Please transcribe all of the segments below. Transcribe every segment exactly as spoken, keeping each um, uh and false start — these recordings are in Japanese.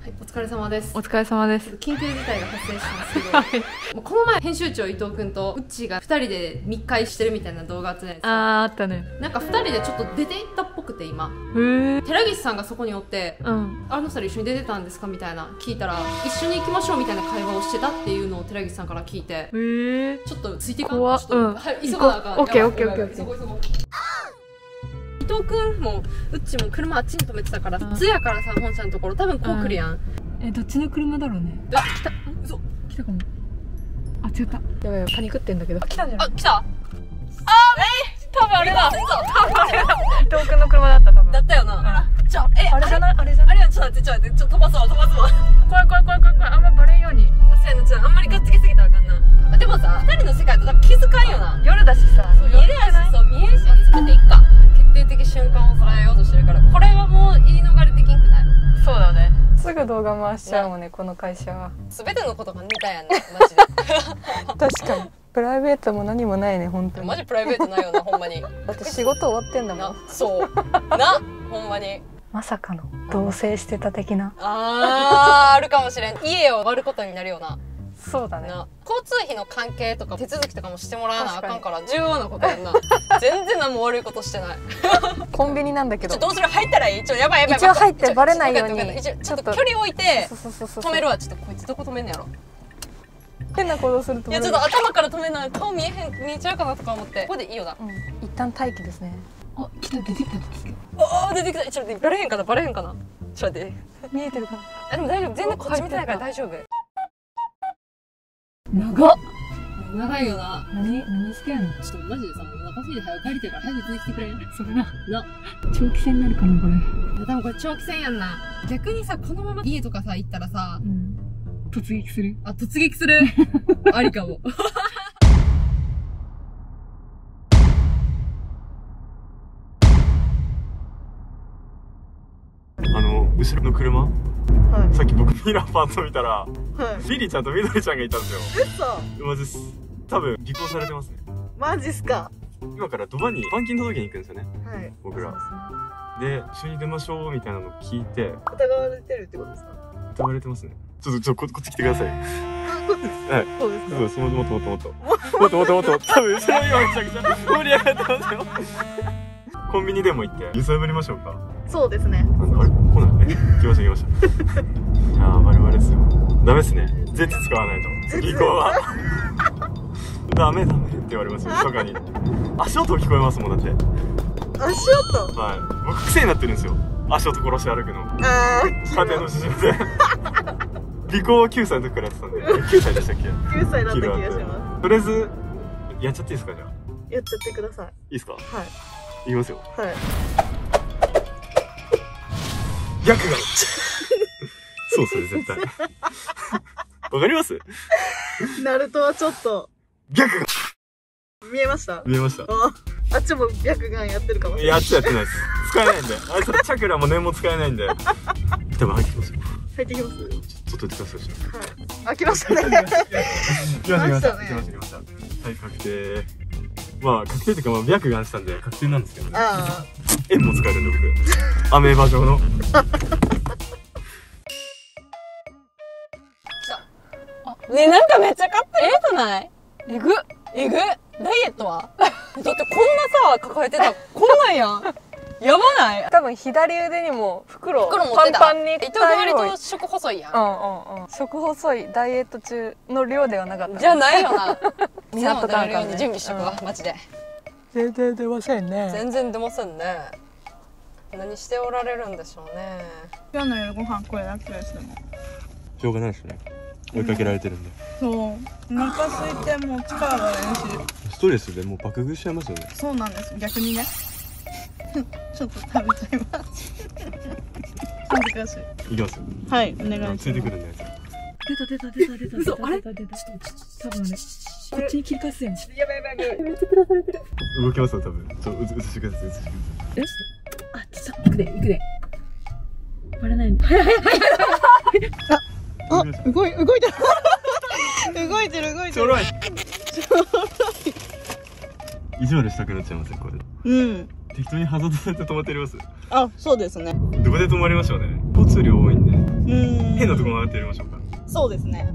お疲れ様です。 お疲れ様です。 緊急事態が発生したんですけど、はい、もうこの前編集長伊藤君とうっちーがふたりで密会してるみたいな動画あったじゃないですか。 あー、あったね。 なんかふたりでちょっと出て行ったっぽくて今。 へえ。 寺岸さんがそこにおって、 うん、あのふたり一緒に出てたんですかみたいな聞いたら、一緒に行きましょうみたいな会話をしてたっていうのを寺岸さんから聞いて、へえ。 ちょっとついていかん。 怖っ。うん。 はい、急がなあかん。 オッケーオッケーオッケー。 急ごう急ごう。伊藤君もうっちも車あっちに止めてたから、通やからさ本社のところ多分こう来るやん。 え、どっちの車だろうね。 あ、来た。嘘。 来たかも。あ、違った。やばいやばい、パニクってんだけど。来たんじゃない？ あ、来た。あー、 え、多分あれだ。多分あれだ。伊藤君の車だった多分。 だったよな。ちょ、え、 あれじゃない？あれじゃない？ あれはちょっと待って、ちょっと待って、ちょっと飛ばすわ、飛ばすわ。 怖い怖い怖い怖い怖い。あんまバレんように。 そうやな、ちょっとあんまりがっつきすぎたらあかんな。でもさ、二人の世界と多分気づかんよな。 夜だしさ。 そう、夜やし、そう、見えんし、詰めていっか。決定的瞬間を捉えようとしてるから、これはもう言い逃れできんくない？ そうだね。すぐ動画回しちゃうもんね、この会社は。 全てのことが似たやんな、マジで。 確かに。プライベートも何もないね、本当に。 マジプライベートないよな、ほんまに。 だって仕事終わってんだもん。 そうな、ほんまに。 まさかの同棲してた的な。 あー、あるかもしれん。家を割ることになるよな。 そうだね。 交通費の関係とか手続きとかもしてもらわなあかんから重要なことやんな。全然何も悪いことしてない。 コンビニなんだけど。 どうする？入ったらいい？ちょ、やばいやばい。 一応入ってバレないように。 ちょっと距離置いて止めるわ。ちょっとこいつどこ止めんのやろ。 変な行動すると。 いや、ちょっと頭から止めな、顔見えへん、見えちゃうかなとか思って。ここでいいよな。 一旦待機ですね。あ、来た、出てきた。 ああ、出てきた。ちょっとバレへんかな、バレへんかな。ちょっと待って。 見えてるかな。 あ、でも大丈夫。全然こっち見てないから大丈夫。 長っ。 長いよな。 何何してんの？ ちょっとマジでさ、もうお腹すいて早く帰りたいから早く出てきてくれん？ それな。 な。 長期戦になるかなこれ。 いや、多分これ長期戦やんな。逆にさ、このまま家とかさ行ったらさ、 うん、突撃する。 あ、突撃する。ありかも。 あの後ろの車、はい、さっき僕ミラーパーツを見たら、はい、リリちゃんとみどりちゃんがいたんですよ。 嘘。 マジっす。多分離婚されてますね。 マジっすか。 今からドバに板金届けに行くんですよね。はい。僕ら。で、一緒に出ましょうみたいなのを聞いて。 疑われてるってことですか？ 疑われてますね。ちょっとちょっとこっち来てください。 こっちです。はい。そうですか。 そうです。もっともっともっともっともっともっともっと多分後ろ今めちゃくちゃ盛り上がってますよ。コンビニでも行って揺さぶりましょうか。 そうですね。 あれ来ないね。来ました来ました。じゃあバレバレですよ。ダメですね。絶使わないと。次以降は。ダメダメって言われますよ。とかに。足音聞こえますもんだって。 足音。 はい。僕癖になってるんですよ。足音殺して歩くの。 ああ。 家庭の事情で。尾行はきゅうさいの時からやってたんで。きゅうさいでしたっけ？きゅうさいだった気がします。 とりあえずやっちゃっていいですかじゃあ。 やっちゃってください。いいですか？ はい。 いきますよ。 はい。 逆がそうっすね絶対。わかります？ ナルトはちょっと逆が見えました？ 見えました。 あ、あっちも逆ガンやってるかもしれない。 やっちやってないです。使えないんで。あいつチャクラも念も使えないんで。多分入ってきますよ。 入ってきます？ ちょっと言ってください。 はい。開きましたね。 来ました来ました来ました来ました。はい、確定。まあ確定っていうかまあ白眼したんで確定なんですけどね。ああ。円も使えるんで僕。アメーバ状の。 ねえ、なんかめっちゃかっこいいくない？えぐえぐダイエットはだってこんなさ抱えてたこんなんやん。やばない？ 多分左腕にも袋袋持ってた。 パンパンに。 伊藤割と食細いやん。 うんうんうん。食細いダイエット中の量ではなかった。 じゃないよな。 見張っとかんからね。 準備しとくわ、マジで。 全然出ませんね。 全然出ませんね。何しておられるんでしょうね。 今日の夜ご飯これだけですもん。 しょうがないですね。追いかけられてるんで。 そう。お腹空いてもう力がないし。 ストレスでもう爆食いしちゃいますよね。 そうなんです。逆にね。ちょっと食べちゃいます。恥ずかしい。 いきますよ。 はい、お願いします。 ついてくるんで。 出た出た出た出た出た。あれ？出た出た。ちょっと多分ね。こっちに切り返すやん。やばいやばいやばい。めっちゃ照らされてる。 動きますよ多分。ちょっと映してください映してください。 よし。あ、ちょっと行くで行くで。バレないの。はいはいはいはい。あ、あ、動い動いてる。動いてる動いてる。 ちょろい。ちょろい。意地悪したくなっちゃいますよこれ。 うん。 適当にハザードされて止まってあります。 あ、そうですね。 どこで止まりましょうね。交通量多いんで。 うーん。 変なとこ曲がってやりましょうか。 そうですね。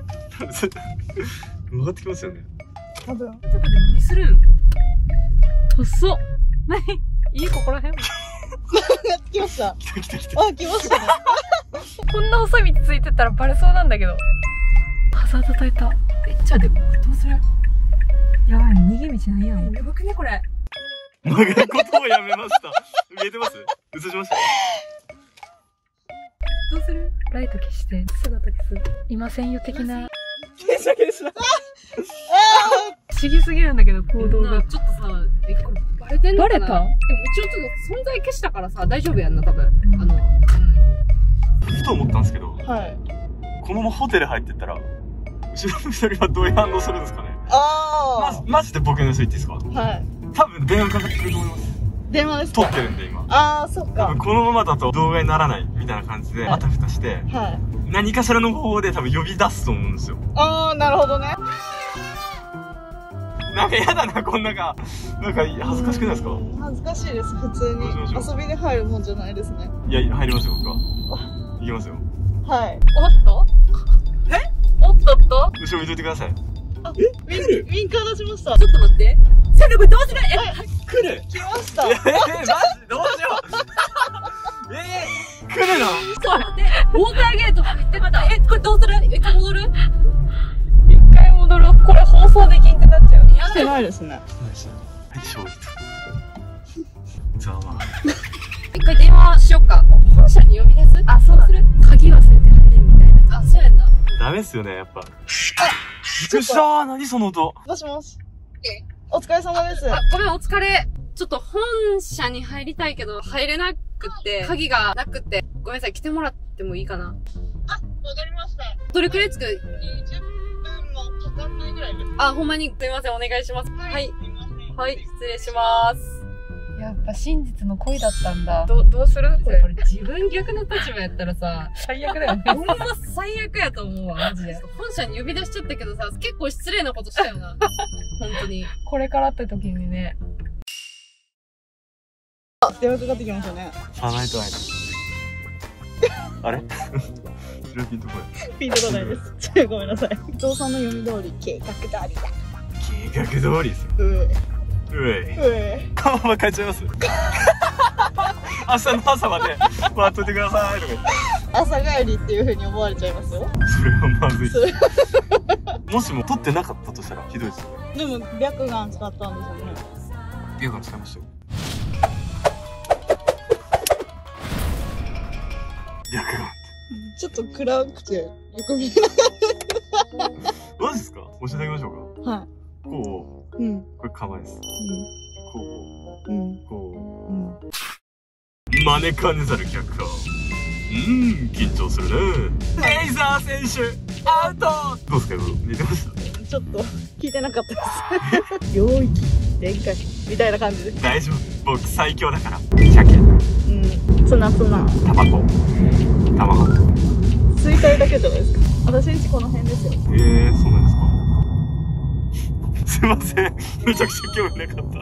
曲がってきますよね。 多分。 どこで何するん？細っ。なに？いいここら辺？ 来ました。 来た来た来た。 あ、来ましたね。 こんな細い道ついてたらバレそうなんだけど。ハザード焚いた。え、ちょっと待って、どうする？やばい、逃げ道ないやん。やばくね、これ。 曲がることをやめました。見えてます？映しました？ どうする？ライト消して、姿消す。いませんよ的な。 消した消した。 不思議すぎるんだけど、行動が。 ちょっとさ、え、これバレてんのかな？ バレた？ でも一応ちょっと存在消したからさ、大丈夫やんな、多分。 うん、 あの、 ふと思ったんですけど、 はい。 このままホテル入ってったら、後ろの人はどういう反応するんですかね？ あま、マジで僕の人言っていいですか？ あ。はい。 多分電話かかってくると思います。 電話ですか？ 撮ってるんで今。 ああ、そっか。 多分このままだと動画にならないみたいな感じで、あたふたして、 はい。 何かしらの方法で多分呼び出すと思うんですよ。 ああ、なるほどね。 なんかやだな、こんなか。なんか恥ずかしくないですか？ 恥ずかしいです、普通に。 どうしましょう。 遊びで入るもんじゃないですね。 いや、入りますよ、僕は。行きますよ。 はい。 おっと？え？おっとっと？ 後ろ見といてください。 あ、えウィン、ウィンカー出しました。 ちょっと待って。セレブどうする？ え、来る？ 来ました。 えー、マジどうしよう。えー、来るの？ そう待って。ウォーターゲートって言ってた。え、これどうする？一回戻る？ 一回戻ろう。これ放送できんくなっちゃう。 来てないですね。 はい、勝利と。じゃあまあ。 一回電話しよっか。本社に呼び出す？ あ、そうする。鍵忘れて入れんみたいな。 あ、そうやんな。 ダメっすよね、やっぱ。びっくりしたー。何その音。 もしもし。お疲れ様です。 あ、ごめん、お疲れ。ちょっと本社に入りたいけど、入れなくて、鍵がなくて、ごめんなさい、来てもらってもいいかな。 あ、わかりました。 どれくらいつく？ にじゅっぷんもかかんないぐらいです。 あ、ほんまに、すいません、お願いします。はい。 すいません。 はい、失礼します。 やっぱ真実の恋だったんだ。 ど、どうするこれ、これ自分逆の立場やったらさ、 最悪だよね。 ほんま最悪やと思うわ、マジで。本社に呼び出しちゃったけどさ、結構失礼なことしたよな。本当に。 これからって時にね。 あ、電話かかってきましたね。 あ、ないとないと。あれ白ピンとこれ。 ピンとこないです。ごめんなさい。伊藤さんの読み通り、計画通りだ。 計画通りですよ。 うえ。 うえ。 うえ。 このまま帰っちゃいます明日の朝まで待っといてくださいとか言って。 朝帰りっていう風に思われちゃいますよ。 それはまずい。 それもしも取ってなかったとしたらひどいですよね。 でも、白眼使ったんですよね。 白眼使いましたよ。白眼。 ちょっと暗くて、よく見えない。 マジですか？教えてあげましょうか。 はい。 こう、 うん。 これ構えです。こうん。うん。 う、こうん。 う。招かねざる客か。うーん、緊張するね。レイザー選手、アウト。どうですか、今似てました？ ちょっと、聞いてなかったです。領域、展開、みたいな感じです。 大丈夫。僕最強だから。鮭。 うん。ツナツナ。 タバコ。卵。 吸いたいだけじゃないですか。私んちこの辺ですよ。 えー、そうなんですか。すいません。めちゃくちゃ興味なかった。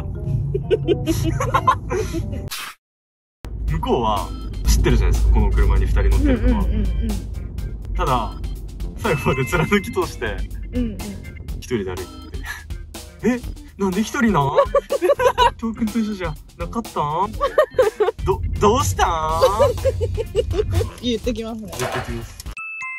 向こうは知ってるじゃないですか、この車にふたり乗ってるのは。ただ、最後まで貫き通して、一人で歩いてて。え、なんで一人なん？トークンと一緒じゃなかったん？ど、どうしたん？ 言ってきますね。 言ってきます。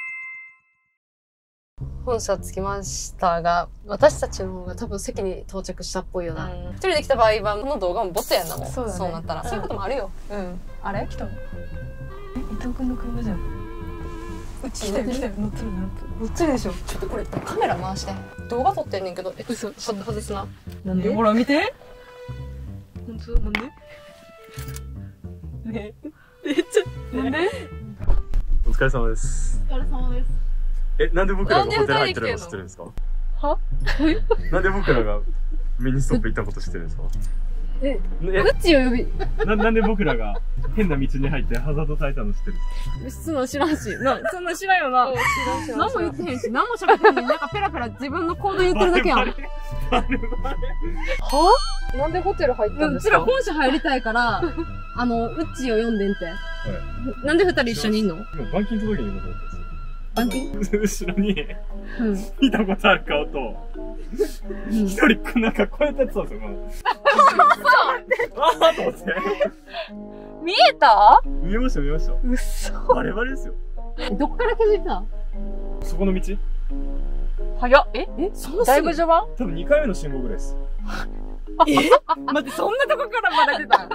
本社着きましたが、私たちの方が多分席に到着したっぽいよな。一、うん、人で来た場合は、この動画もボツやんなもん。そうだね。そうなったら。うん、そういうこともあるよ。うん。あれ来たの？ え、伊藤君の車じゃん。うち来たよ来たよ。乗ってる乗ってる。乗ってるでしょ。 ちょっとこれカメラ回して。動画撮ってんねんけど、え、嘘。外すな。 なんで？ほら見て。本当なんで？ねえ。ちょ、なんで？ お疲れ様です。 お疲れ様です。 え、なんで僕らがホテル入ってるの知ってるんですか？ は？ なんで僕らがミニストップ行ったこと知ってるんですか？ え、うちを呼びな、なんで僕らが変な道に入ってハザード焚いたの知ってるんですか？ そんな知らんし。な、そんな知らんよな。何も言ってへんし、何も喋ってへんのに、なんかペラペラ自分の行動言ってるだけやん。は？なんでホテル入ったんですか？うちら本社入りたいから、あの、うちを呼んでんて。はい、なんで二人一緒にいんの？ 今、板金届けに行こうと思ったんです。 板金後ろに、 うん。 見たことある顔と、一人こうなんかこうやってやってたんですよ、この。あーと思って。 見えた？ 見えました見えました。 うっそ。 バレバレですよ。 どっから気づいた？ そこの道早っ。ええ、そんなだいぶ序盤？ 多分にかいめの信号ぐらいです。 え待って、そんなとこからバレてたん？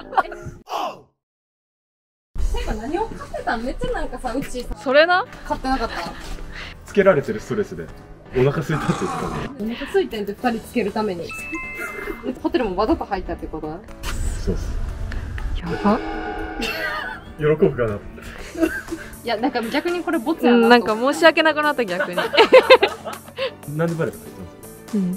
てか何を買ってたん？めっちゃなんかさ、うちさ、 それな。 買ってなかった。 つけられてるストレスで、お腹空いたって言ってたんで。 お腹空いてんって二人つけるために。ホテルもわざと入ったってことだ。 そうっす。 やば。 喜ぶかな。 いや、なんか逆にこれボツうやな。 ん、なんか申し訳なくなった逆に。 なんでバレたか言ってますうん。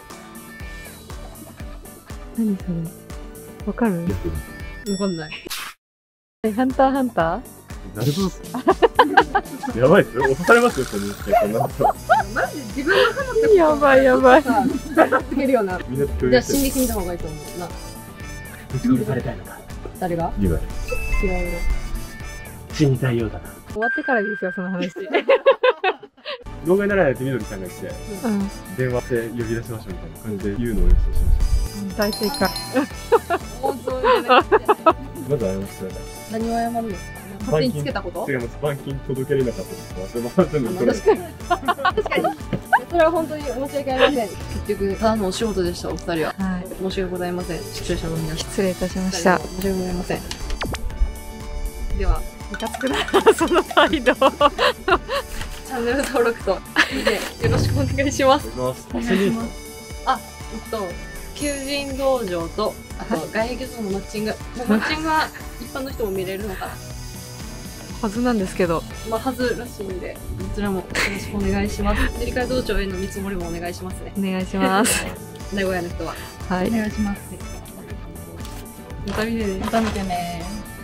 何それ。わかる？ わかんない。 ハンターハンター？ なるほどっす。やばいっすよ。落とされますよ、この人。こんなこと。 マジで自分の彼女やばいやばい。 さ、つけるよな。 みんな共じゃあ、 有してる。 進撃見た方がいいと思うな。 ぶち殺されたいのか。 誰が？ リヴァイ。 違うよ。 死にたいようだな。 終わってからですよ、その話。 動画にならないとみどりさんが来て、 うん。 電話して呼び出しましょうみたいな感じで言うのを予想しまし大正解。 放送じゃなくて。 た。まず謝ってください。 何を謝るの？勝手につけたこと？ 違います。板金届けれなかったです。忘れませんで、それ。 確かに。確かに。それは本当に申し訳ありません。結局、ただのお仕事でした、お二人は。 はい。 申し訳ございません。視聴者の皆さん。 失礼いたしました。 申し訳ございません。では、 ムカつくな、その態度。 チャンネル登録と、いいね、よろしくお願いします。 お願いします。お願いします。 あ、えっと、求人道場と、あと、外壁とのマッチング。マッチングは一般の人も見れるのかな？ はずなんですけど。 まあ、はずらしいんで、どちらもよろしくお願いします。デリカル道場への見積もりもお願いしますね。 お願いします。 名古屋の人は。 はい。 お願いします。 また見てね。 また見てね。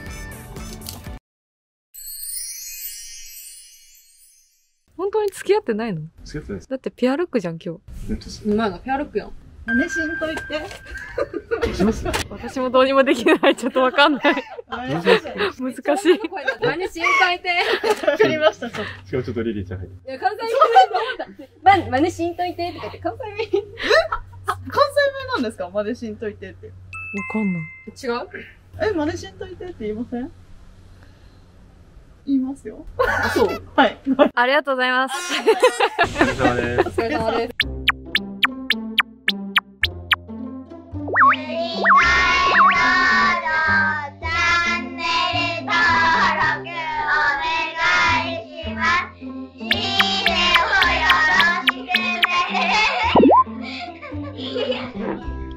本当に付き合ってないの？ 付き合ってないです。 だってペアルックじゃん、今日。 本当です。 うまいな、ペアルックやん。 真似しんといて。 します。 私もどうにもできない。ちょっとわかんない。難しい。 何心配て。 わかりました、ちょっしかもちょっとリリーちゃん入っていや、関西弁のま、真似しんといてって言って、関西弁。 と。関西弁なんですか？真似しんといてって。 わかんない。 違う？ え、真似しんといてって言いません？言いますよ。 あ、そう。 はい。 ありがとうございます。 お疲れ様です。 お疲れ様です。 いいねをよろしくね。